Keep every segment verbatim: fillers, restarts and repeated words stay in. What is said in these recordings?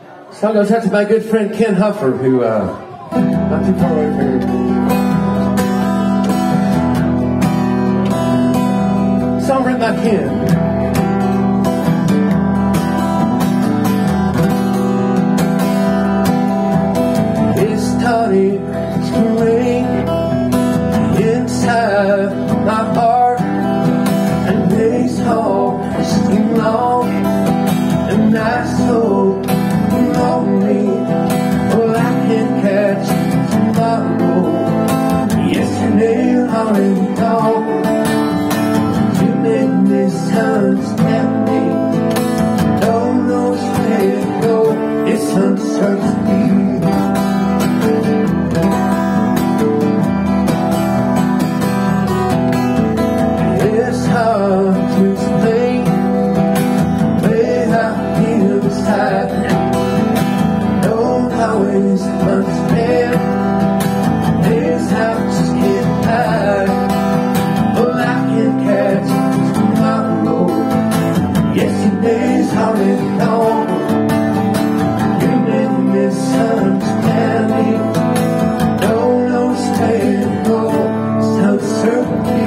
Song goes out to my good friend Ken Huffer, who, uh, not too far away from here. Song written by Ken. It's starting to rain inside my heart, and days all seem long, and I so lonely. Well, I can't catch tomorrow. Yesterday already gone. You made misunderstand me. Don't know where to go. It's uncertainty. It's hard to explain the way I feel inside. Don't always understand. Days have to get by. Well, I can catch tomorrow. Yesterday's already gone. You made me misunderstand me. Don't know where to go. It's uncertainty.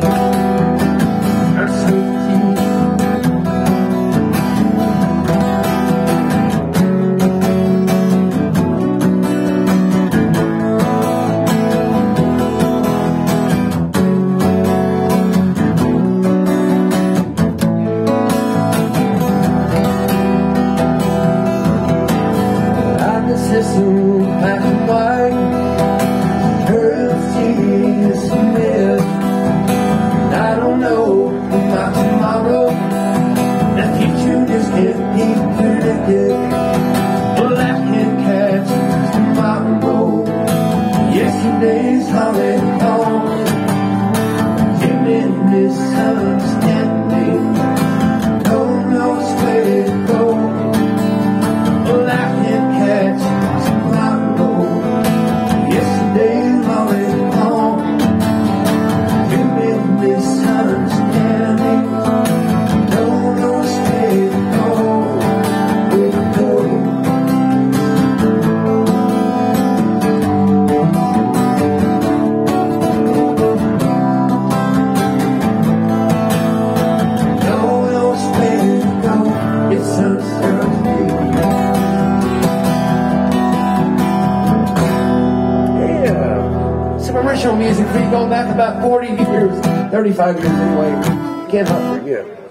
Black and white, her serious myth. I don't know about tomorrow. The future just can't be predicted. Well, I can catch tomorrow. Yesterday's already gone. You made me misunderstand me. Don't know where to go. Well, I can catch original music, we go back about forty years, thirty-five years anyway. Can't help forget.